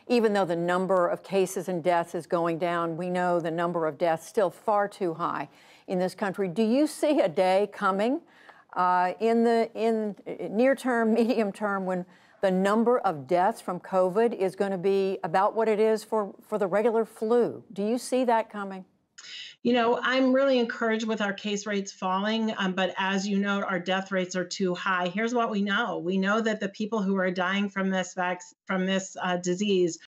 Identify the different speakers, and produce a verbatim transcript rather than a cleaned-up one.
Speaker 1: even though the number of cases and deaths is going down, we know the number of deaths still far too high in this country. Do you see a day coming uh, in the in near term, medium term, when the number of deaths from COVID is going to be about what it is for, for the regular flu? Do you see that coming?
Speaker 2: You know, I'm really encouraged with our case rates falling, um, but as you know, our death rates are too high. Here's what we know. We know that the people who are dying from this vac- from this uh, disease